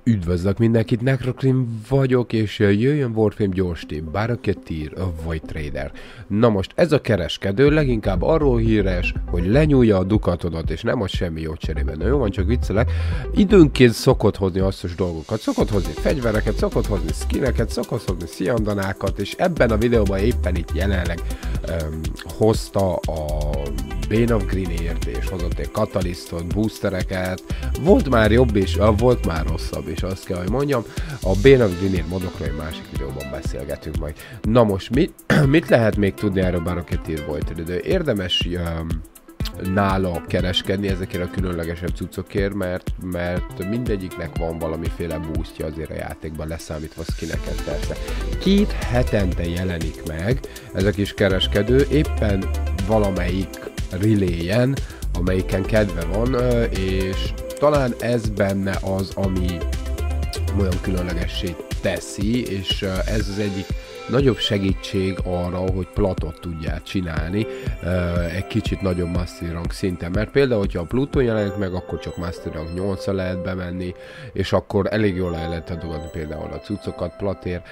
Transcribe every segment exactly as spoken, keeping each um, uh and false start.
Üdvözlök mindenkit, Necrocrim vagyok, és jöjjön Warframe gyors tip, Barracuda vagy Trader. Na most ez a kereskedő leginkább arról híres, hogy lenyúlja a dukatodat, és nem ad semmi jó cserében. Na jó van, csak viccelek. Időnként szokott hozni hasznos dolgokat, szokott hozni fegyvereket, szokott hozni skineket, szokott hozni sziandanákat, és ebben a videóban éppen itt jelenleg um, hozta a Bane of Greenért, és hozott egy katalisztot, boostereket, volt már jobb is, volt már rosszabb is, azt kell, hogy mondjam. A Bane of Greenért modokról egy másik videóban beszélgetünk majd. Na most, mit, mit lehet még tudni erről Barracuda volt? Érdemes um, nála kereskedni ezekért a különlegesebb cuccokért, mert, mert mindegyiknek van valamiféle boostja azért a játékban, leszámítva skineket persze. Két hetente jelenik meg ez a kis kereskedő, éppen valamelyik reléjen, amelyiken kedve van, és talán ez benne az, ami olyan különlegessé teszi, és ez az egyik nagyobb segítség arra, hogy platot tudjál csinálni egy kicsit nagyobb Mastery Rank szinten, mert például, hogyha a Pluton jelenik meg, akkor csak Mastery Rank nyolcra lehet bemenni, és akkor elég jól el lehet adogatni például a cuccokat platért.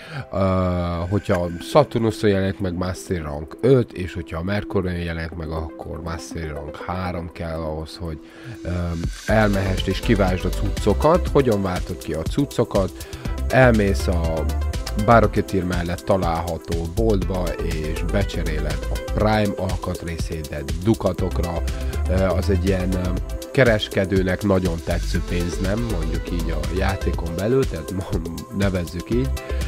Hogyha Saturnuson jelenik meg, Mastery Rank öt, és hogyha a Mercurion jelenik meg, akkor Mastery Rank három kell ahhoz, hogy elmehest és kiváltsd a cuccokat. Hogyan váltod ki a cuccokat? Elmész a Barracuda mellett található boltba, és becseréled a Prime alkatrészédet dukatokra. Az egy ilyen kereskedőnek nagyon tetsző pénz, nem? Mondjuk így a játékon belül, tehát nevezzük így.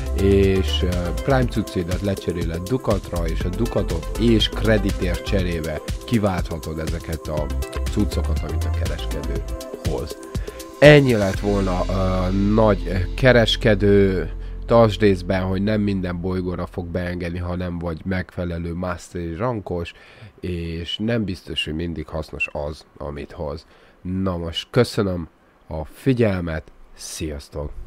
És Prime cuccédet lecseréled dukatra, és a dukatot és kreditért cserébe kiválthatod ezeket a cuccokat, amit a kereskedő hoz. Ennyi lett volna a nagy kereskedő. Tartsd észben, hogy nem minden bolygóra fog beengedni, ha nem vagy megfelelő Mastery rankos, és nem biztos, hogy mindig hasznos az, amit hoz. Na most köszönöm a figyelmet, sziasztok!